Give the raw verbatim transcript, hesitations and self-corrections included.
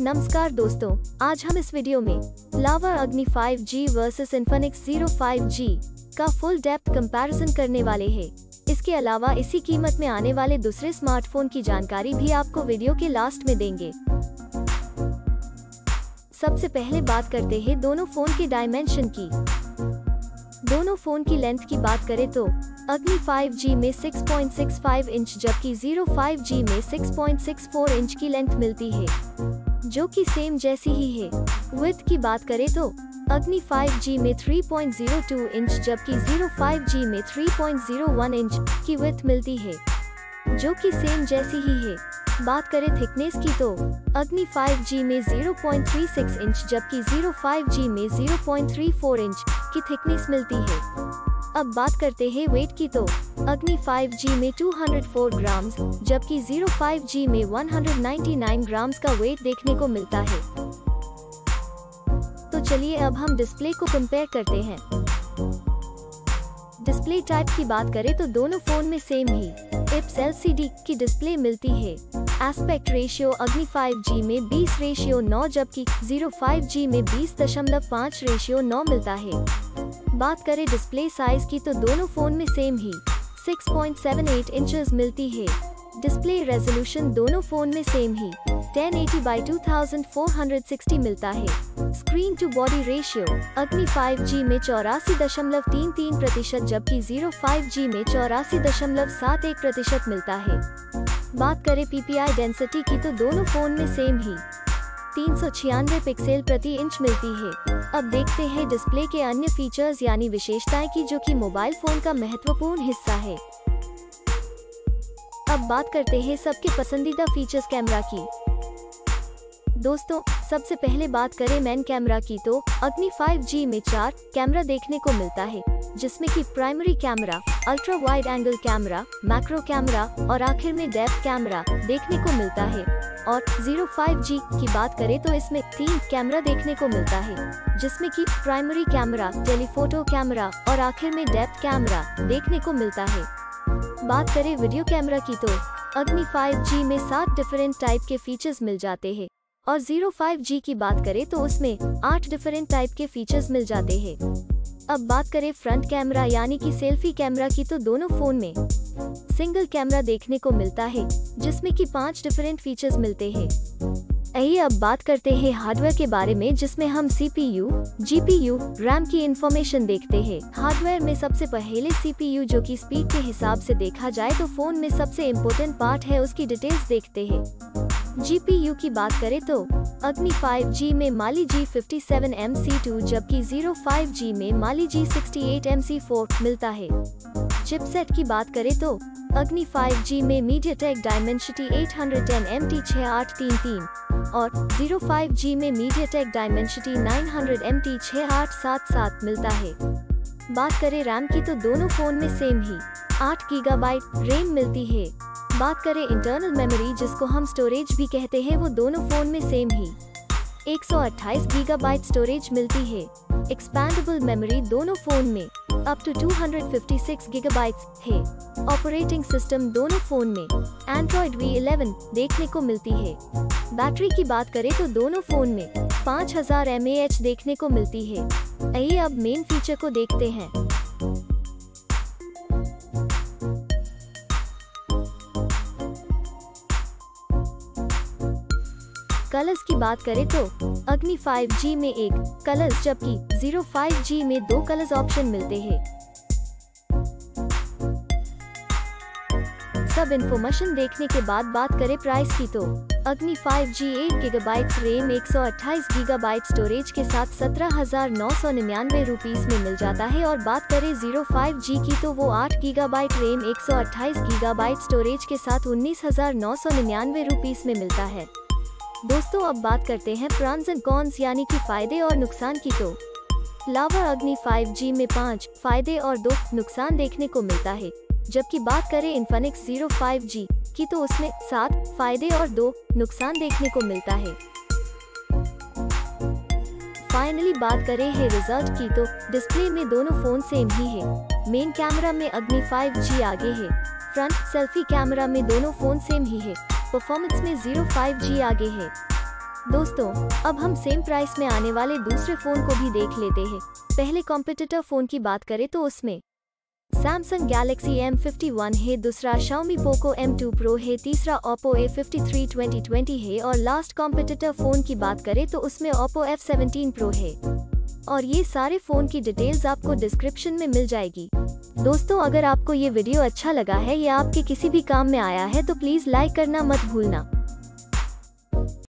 नमस्कार दोस्तों, आज हम इस वीडियो में Lava Agni five G versus Infinix zero five G का फुल डेप्थ कंपैरिजन करने वाले हैं। इसके अलावा इसी कीमत में आने वाले दूसरे स्मार्टफोन की जानकारी भी आपको वीडियो के लास्ट में देंगे। सबसे पहले बात करते हैं दोनों फोन के डायमेंशन की। दोनों फोन की लेंथ की बात करें तो अग्नि फाइव जी में six point six five inch जबकि ज़ीरो फाइव जी में six point six four inch की लेंथ मिलती है, जो कि सेम जैसी ही है। विड्थ की बात करें तो अग्नि फाइव जी में three point zero two inch जबकि ज़ीरो फाइव जी में three point zero one inch की विड्थ मिलती है, जो कि सेम जैसी ही है। बात करें थिकनेस की तो अग्नि फाइव जी में zero point three six inch जबकि ज़ीरो फाइव जी में zero point three four inch की थिकनेस मिलती है। अब बात करते हैं वेट की तो अग्नि फाइव जी में टू हंड्रेड फोर ग्राम्स जबकि ज़ीरो फाइव जी में one hundred ninety nine grams का वेट देखने को मिलता है। तो चलिए अब हम डिस्प्ले को कंपेयर करते हैं। डिस्प्ले टाइप की बात करें तो दोनों फोन में सेम ही आईपीएस एलसीडी की डिस्प्ले मिलती है। Aspect ratio Agni five G में बीस रेशियो नौ जबकि ज़ीरो फाइव जी में बीस दशमलव पाँच रेशियो नौ मिलता है। बात करें डिस्प्ले साइज की तो दोनों फोन में सेम ही six point seven eight inches मिलती है। डिस्प्ले रेजोल्यूशन दोनों फोन में सेम ही ten eighty by two thousand four hundred sixty मिलता है। Screen to body ratio Agni five G में चौरासी दशमलव तीन तीन प्रतिशत जबकि ज़ीरो फाइव जी में चौरासी दशमलव सात एक प्रतिशत मिलता है। बात करें पीपीआई डेंसिटी की तो दोनों फोन में सेम ही तीन सौ छियानवे पिक्सल प्रति इंच मिलती है। अब देखते हैं डिस्प्ले के अन्य फीचर्स यानी विशेषताएं की, जो कि मोबाइल फोन का महत्वपूर्ण हिस्सा है। अब बात करते हैं सबके पसंदीदा फीचर्स कैमरा की। दोस्तों, सबसे पहले बात करें मेन कैमरा की तो अग्नि फाइव जी में चार कैमरा देखने को मिलता है, जिसमें कि primary camera, ultra wide angle camera, macro camera और आखिर में डेप्थ कैमरा देखने को मिलता है। और ज़ीरो फाइव जी की बात करें तो इसमें तीन कैमरा देखने को मिलता है, जिसमें कि प्राइमरी कैमरा, टेलीफोटो कैमरा और आखिर में डेप्थ कैमरा देखने को मिलता है। बात करें वीडियो कैमरा की तो अग्नि फाइव जी में सात डिफरेंट टाइप के फीचर्स मिल जाते हैं और ज़ीरो फाइव जी की बात करें तो उसमें आठ डिफरेंट टाइप के फीचर्स मिल जाते हैं। अब बात करें फ्रंट कैमरा यानी कि सेल्फी कैमरा की तो दोनों फोन में सिंगल कैमरा देखने को मिलता है, जिसमें कि पांच डिफरेंट फीचर्स मिलते हैं। आइए अब बात करते हैं हार्डवेयर के बारे में, जिसमें हम सीपीयू, जीपीयू, रैम की इंफॉर्मेशन देखते हैं। हार्डवेयर में सबसे पहले सीपीयू, जो कि स्पीड के हिसाब से देखा जाए तो फोन में सबसे इम्पोर्टेंट पार्ट है, उसकी डिटेल्स देखते हैं। जीपीयू की बात करें तो अग्नि फाइव जी में Mali G fifty seven MC two टू जबकि ज़ीरो फाइव जी में Mali G sixty eight MC सी फोर मिलता है। चिपसेट की बात करें तो अग्नि फाइव जी में MediaTek Dimensity eight hundred ten MT टी सिक्स आठ तीन तीन और ज़ीरो फाइव जी में MediaTek Dimensity nine hundred MT टी सिक्स आठ सात सात मिलता है। बात करें रैम की तो दोनों फोन में सेम ही आठ गीगाबाइट रैम मिलती है। बात करें इंटरनल मेमोरी, जिसको हम स्टोरेज भी कहते हैं, वो दोनों फोन में सेम ही एक सौ अट्ठाईस गीगाबाइट स्टोरेज मिलती है। एक्सपैंडेबल मेमोरी दोनों फोन में up to two hundred fifty six gigabytes है। ऑपरेटिंग सिस्टम दोनों फोन में एंड्रॉइड वी इलेवन देखने को मिलती है। बैटरी की बात करें तो दोनों फोन में पाँच हज़ार एम ए एच देखने को मिलती है। आइए अब मेन फीचर को देखते हैं। कलर्स की बात करें तो अग्नि फाइव जी में एक कलर्स जबकि ज़ीरो फाइव जी में दो कलर्स ऑप्शन मिलते हैं। सब इन्फॉर्मेशन देखने के बाद बात करें प्राइस की तो Agni five G eight gigabyte RAM एक सौ अट्ठाईस गीगाबाइट स्टोरेज के साथ सत्रह हजार नौ सौ निन्यानवे रुपीस में मिल जाता है। और बात करें ज़ीरो फाइव जी की तो वो आठ गीगाबाइट रैम एक सौ अट्ठाईस गीगाबाइट स्टोरेज के साथ उन्नीस हजार नौ सौ निन्यानवे रुपीस में मिलता है। दोस्तों, अब बात करते हैं प्रॉन्स एंड कॉन्स यानी कि फायदे और नुकसान की तो लावा अग्नि फाइव जी में पाँच फायदे और दो नुकसान देखने को मिलता है, जबकि बात करें इन्फिनिक्स ज़ीरो फाइव जी की तो उसमें सात फायदे और दो नुकसान देखने को मिलता है। फाइनली बात करें है रिजल्ट की तो डिस्प्ले में दोनों फोन सेम ही है। मेन कैमरा में अग्नि फाइव जी आगे है, फ्रंट सेल्फी कैमरा में दोनों फोन सेम ही है, परफॉर्मेंस में ज़ीरो फाइव जी आगे है। दोस्तों अब हम सेम प्राइस में आने वाले दूसरे फोन को भी देख लेते हैं। पहले कॉम्पिटिटर फोन की बात करें तो उसमें Samsung Galaxy M fifty one है, दूसरा Xiaomi Poco M two Pro है, तीसरा Oppo A fifty three twenty twenty है और लास्ट कॉम्पिटिटर फोन की बात करें तो उसमें Oppo F सेवनटीन Pro है। और ये सारे फोन की डिटेल्स आपको डिस्क्रिप्शन में मिल जाएगी। दोस्तों अगर आपको ये वीडियो अच्छा लगा है या आपके किसी भी काम में आया है तो प्लीज लाइक करना मत भूलना।